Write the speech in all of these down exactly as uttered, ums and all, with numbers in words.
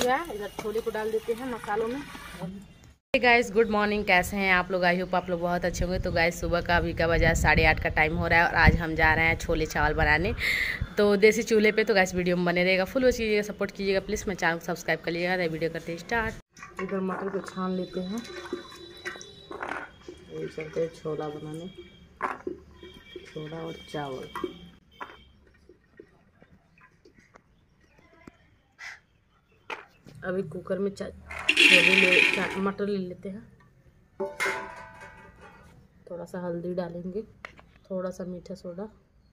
गया, इधर छोले को डाल देते हैं मसालों में। गाइस गुड मॉर्निंग, कैसे हैं आप लोग? आई होप आप लोग बहुत अच्छे होंगे। तो गाइस सुबह का अभी का बजा साढ़े आठ का टाइम हो रहा है और आज हम जा रहे हैं छोले चावल बनाने, तो देसी चूल्हे पे। तो गाइस वीडियो में बने रहेगा, फुल वॉच कीजिएगा, सपोर्ट कीजिएगा प्लीज़। मैं चैनल को सब्सक्राइब कर लीजिएगा। तो वीडियो करते हैं स्टार्ट। इधर मटर को छान लेते हैं, ये चलते हैं छोला बनाने, छोला और चावल। अभी कुकर में छोले ले मटर ले लेते हैं, थोड़ा सा हल्दी डालेंगे, थोड़ा सा मीठा सोडा,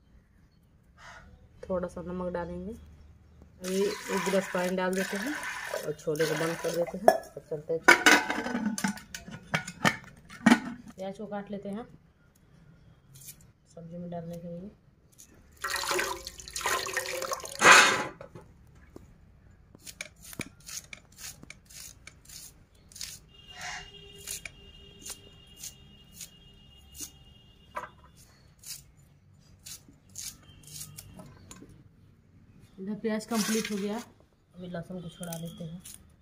थोड़ा सा नमक डालेंगे। अभी एक गिलास पानी डाल देते हैं और छोले को बंद कर देते हैं। अब चलते हैं, प्याज को काट लेते हैं सब्जी में डालने के लिए। इधर प्याज कंप्लीट हो गया, अभी लहसुन को छोड़ा लेते हैं।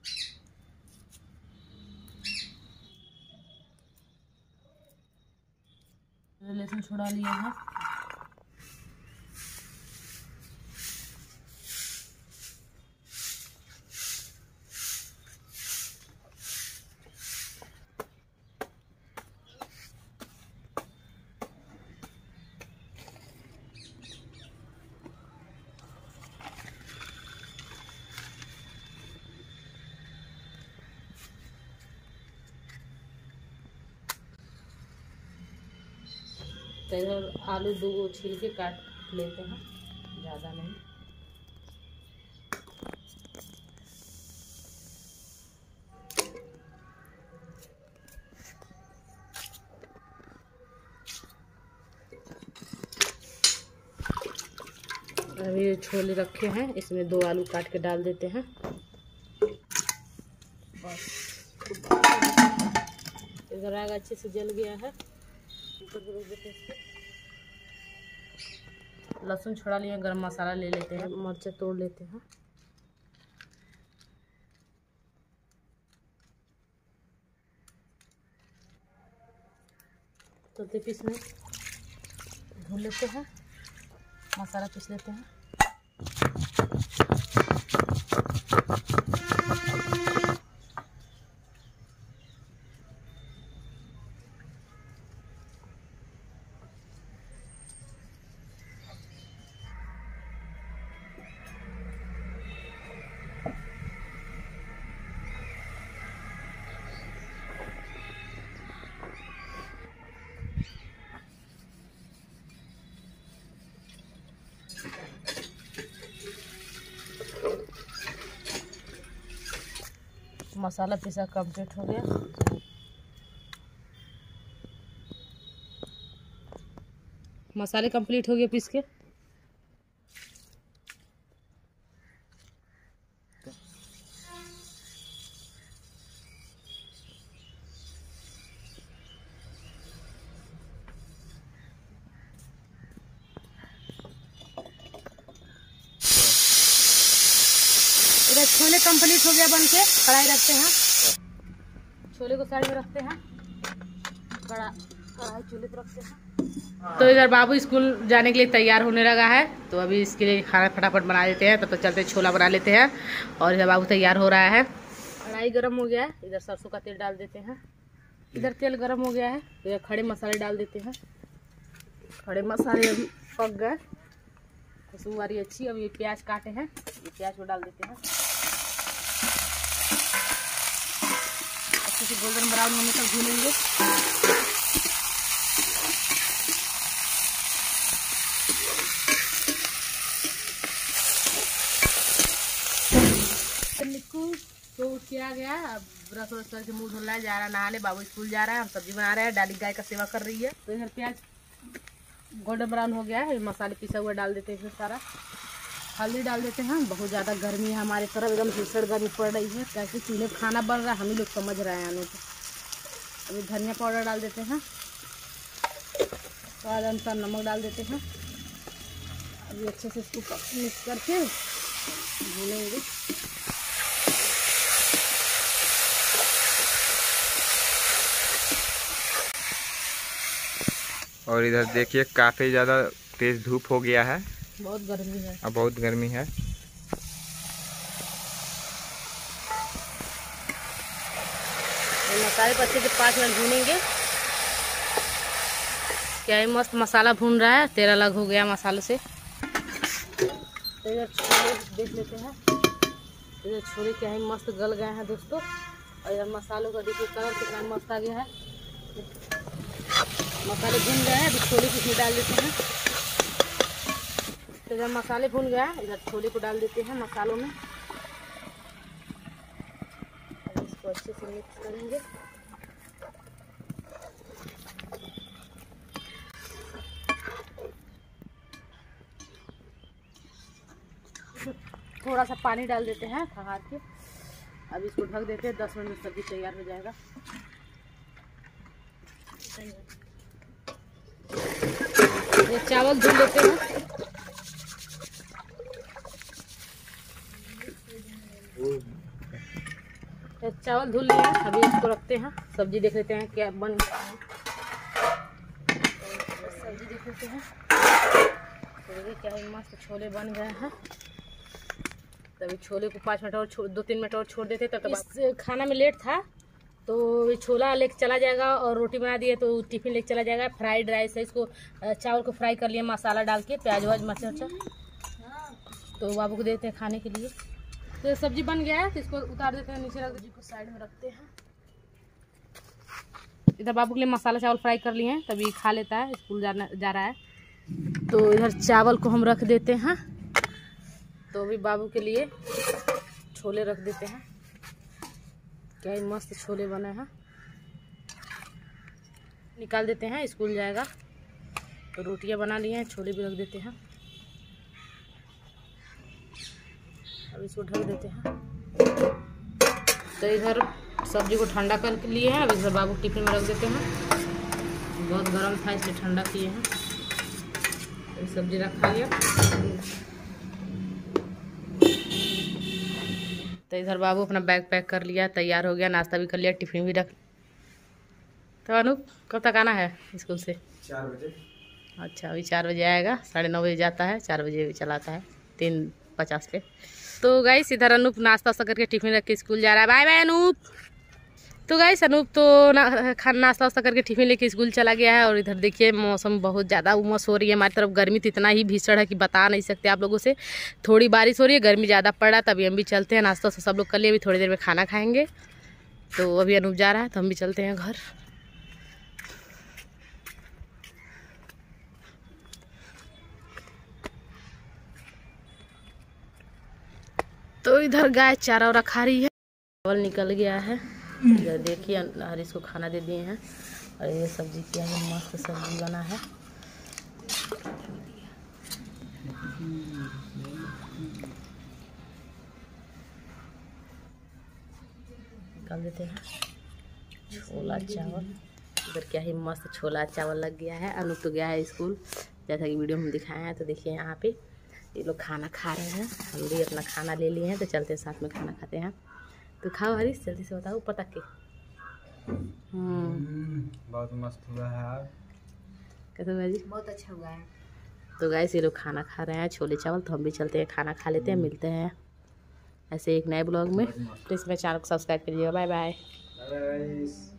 लहसुन छोड़ा लिया है, तो इधर आलू दो छील के काट लेते हैं, ज़्यादा नहीं। अभी छोले रखे हैं, इसमें दो आलू काट के डाल देते हैं बस। इधर आग अच्छे से जल गया है, लहसुन छोड़ा लिया, गरम मसाला ले लेते हैं, मिर्च तोड़ लेते हैं, तो पीस में धुल लेते हैं, मसाला पीस लेते हैं। मसाला पीसा कंप्लीट हो गया। मसाले कंप्लीट हो गए पीस के। इधर छोले कंप्लीट हो गया बन के, कढ़ाई रखते हैं, छोले को साइड में रखते हैं, कढ़ा कढ़ाई चूल्हे पर रखते हैं। तो इधर बाबू स्कूल जाने के लिए तैयार होने लगा है, तो अभी इसके लिए खाना फटाफट बना देते हैं। तब तो चलते छोला बना लेते हैं। और इधर बाबू तैयार हो रहा है, कढ़ाई गर्म हो गया है, इधर सरसों का तेल डाल देते हैं। इधर तेल गर्म हो गया है, इधर खड़े मसाले डाल देते हैं। खड़े मसाले अभी पक गए, खुशबू आ रही अच्छी। अब ये प्याज काटे हैं, ये प्याज को डाल देते हैं, अच्छे से गोल्डन ब्राउन होने तक भूनेंगे। तो किया गया, अब ब्रश व्रश करके मुँह धुलना है, जा रहा नहाने, बाबू स्कूल जा रहा है, हम सब्जी बना रहे हैं, डाली गाय का सेवा कर रही है। तो इधर प्याज गोल्डन ब्राउन हो गया है, मसाले पिसा हुआ डाल देते हैं इसमें सारा। हल्दी डाल देते हैं, बहुत ज़्यादा गर्मी है हमारे तरफ, एकदम भीषण गर्मी पड़ रही है। कैसे चूल्हे पर खाना बन रहा है हम ही लोग समझ रहे हैं आने को। अभी धनिया पाउडर डाल देते हैं, स्वाद अनुसार नमक डाल देते हैं। अभी अच्छे से इसको मिक्स करके भूनेंगे। और इधर देखिए काफ़ी ज़्यादा तेज़ धूप हो गया है, बहुत गर्मी है। अब बहुत गर्मी है। मसाले को अच्छे से पाँच मिनट भूनेंगे। क्या ही मस्त मसाला भून रहा है, तेल अलग हो गया मसालों से। तो इधर छोले देख लेते हैं। इधर छोले क्या ही मस्त गल गए हैं दोस्तों। और इधर मसालों का देखिए कलर कितना मस्त आ गया है। मसाले भून गए हैं, अभी छोले को इसमें डाल देते हैं। तो इधर मसाले भून गया है, इधर छोले को डाल देते हैं मसालों में। इसको अच्छे से मिक्स करेंगे। थोड़ा सा पानी डाल देते हैं खंगार के। अब इसको ढक देते हैं, दस मिनट में सब्जी तैयार हो जाएगा। ये चावल धुल लेते हैं। ये चावल धुल लिए हैं, अभी इसको रखते हैं। सब्जी देख लेते हैं क्या बन गया है। सब्जी देख लेते हैं। तो क्या ही मस्त छोले बन गए हैं। तभी छोले को पाँच मिनट और छोड़ दो तीन मिनट और छोड़ देते तब तक। खाना में लेट था तो छोला लेके चला जाएगा और रोटी बना दिए तो टिफिन लेके चला जाएगा। फ्राइड राइस है, इसको चावल को फ्राई कर लिए मसाला डाल के, प्याज वाज मर्चा वर्चा। तो बाबू को देते हैं खाने के लिए। तो सब्जी बन गया है, तो इसको उतार देते हैं नीचे, रख दीजिए, को साइड में रखते हैं। इधर बाबू के लिए मसाला चावल फ्राई कर लिए हैं, तभी खा लेता है, स्कूल जाना जा रहा है। तो इधर चावल को हम रख देते हैं। तो अभी बाबू के लिए छोले रख देते हैं। क्या ही मस्त छोले बने हैं। निकाल देते हैं, स्कूल जाएगा। तो रोटियां बना लिए हैं, छोले भी रख देते हैं। अब इसको ढक देते हैं। तो इधर सब्जी को ठंडा कर लिए हैं, अब इधर बाबू टिफिन में रख देते हैं। बहुत गर्म था इसलिए ठंडा किए हैं। तो सब्जी रखा लिया। तो इधर बाबू अपना बैग पैक कर लिया, तैयार हो गया, नाश्ता भी कर लिया, टिफिन भी रख। तो अनूप कब तक आना है स्कूल से? चार बजे। अच्छा, अभी चार बजे आएगा, साढ़े नौ बजे जाता है, चार बजे चलाता है, तीन पचास पे। तो गाइस इधर अनूप नाश्ता वास्ता करके टिफिन रख के स्कूल जा रहा है। Bye bye Anoop. तो गाइस अनूप तो ना खाना नाश्ता वास्ता करके टिफिन लेके स्कूल चला गया है। और इधर देखिए मौसम बहुत ज़्यादा उमस हो रही है, हमारी तरफ गर्मी तो इतना ही भीषण है कि बता नहीं सकते आप लोगों से। थोड़ी बारिश हो रही है, गर्मी ज़्यादा पड़ रहा है, तभी हम भी चलते हैं। नाश्ता वास्ता सब लोग कर लिए, अभी थोड़ी देर में खाना खाएंगे। तो अभी अनूप जा रहा है, तो हम भी चलते हैं घर। तो इधर गाय चारा वारा खा रही है। चावल निकल गया है, इधर देखिए हरीश को खाना दे दिए हैं। और ये सब्जी क्या है, मस्त सब्जी बना है। निकाल देते हैं छोला चावल। इधर क्या ही मस्त छोला चावल लग गया है। अनूप तो गया है स्कूल, जैसा कि वीडियो में दिखाए हैं। तो देखिए यहाँ पे ये लोग खाना खा रहे हैं, हम भी अपना खाना ले लिए हैं, तो चलते हैं साथ में खाना खाते हैं। तो खाओ हरीश, जल्दी से बताओ पटक के। बहुत मस्त हुआ है यार। कैसे हुआ जी? बहुत अच्छा हुआ है। तो गाइस ये लोग खाना खा रहे हैं छोले चावल, तो हम भी चलते हैं खाना खा लेते हैं। मिलते हैं ऐसे एक नए ब्लॉग में। तो इसमें चैनल को सब्सक्राइब करिएगा। Bye bye.